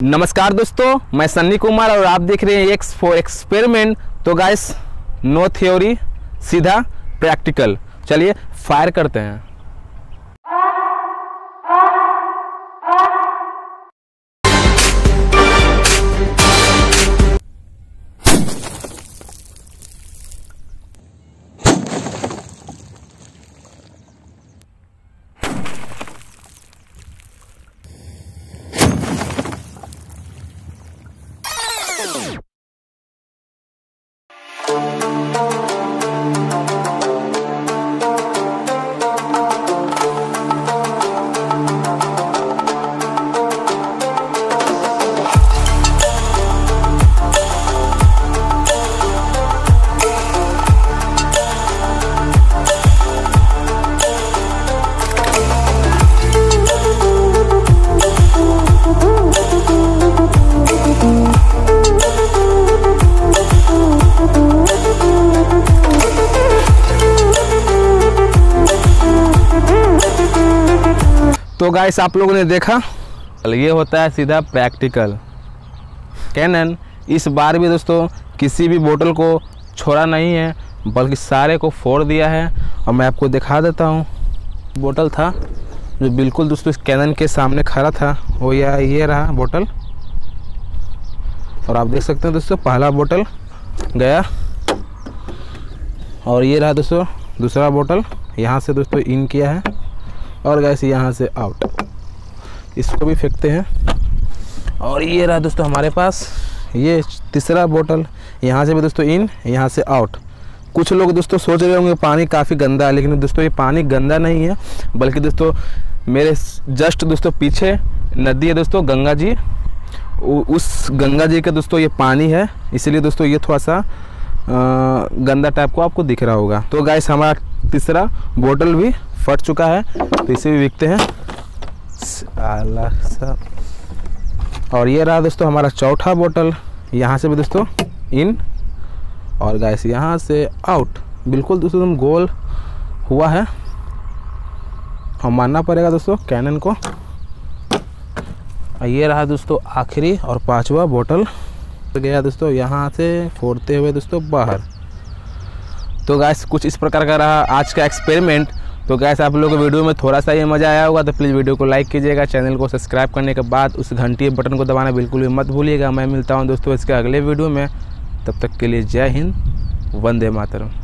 नमस्कार दोस्तों, मैं सन्नी कुमार और आप देख रहे हैं एक्स फॉर एक्सपेरिमेंट। तो गाइस, नो थ्योरी, सीधा प्रैक्टिकल। चलिए फायर करते हैं। तो गाइस, आप लोगों ने देखा, ये होता है सीधा प्रैक्टिकल। कैनन इस बार भी दोस्तों किसी भी बोतल को छोड़ा नहीं है, बल्कि सारे को फोड़ दिया है। और मैं आपको दिखा देता हूँ, बोतल था जो बिल्कुल दोस्तों इस कैनन के सामने खड़ा था, वो ये रहा बोतल। और आप देख सकते हैं दोस्तों, पहला बोतल गया और ये रहा दोस्तों दूसरा बोतल, यहाँ से दोस्तों इन किया है और गैस यहाँ से आउट। इसको भी फेंकते हैं। और ये रहा दोस्तों हमारे पास ये तीसरा बोतल, यहाँ से भी दोस्तों इन, यहाँ से आउट। कुछ लोग दोस्तों सोच रहे होंगे पानी काफ़ी गंदा है, लेकिन दोस्तों ये पानी गंदा नहीं है, बल्कि दोस्तों मेरे जस्ट दोस्तों पीछे नदी है दोस्तों, गंगा जी। उस गंगा जी का दोस्तों ये पानी है, इसलिए दोस्तों ये थोड़ा सा गंदा टाइप को आपको दिख रहा होगा। तो गाइस, हमारा तीसरा बोतल भी फट चुका है, तो इसे भी बिकते हैं। और ये रहा दोस्तों हमारा चौथा बोतल, यहाँ से भी दोस्तों इन और गाइस यहाँ से आउट। बिल्कुल दोस्तों एकदम गोल हुआ है, हम मानना पड़ेगा दोस्तों कैनन को। ये रहा दोस्तों आखिरी और पांचवा बोतल गया दोस्तों यहाँ से फोड़ते हुए दोस्तों बाहर। तो गाइस, कुछ इस प्रकार का रहा आज का एक्सपेरिमेंट। तो गाइस, आप लोगों को वीडियो में थोड़ा सा ये मज़ा आया होगा, तो प्लीज़ वीडियो को लाइक कीजिएगा। चैनल को सब्सक्राइब करने के बाद उस घंटी बटन को दबाना बिल्कुल भी मत भूलिएगा। मैं मिलता हूँ दोस्तों इसके अगले वीडियो में, तब तक के लिए जय हिंद, वंदे मातरम।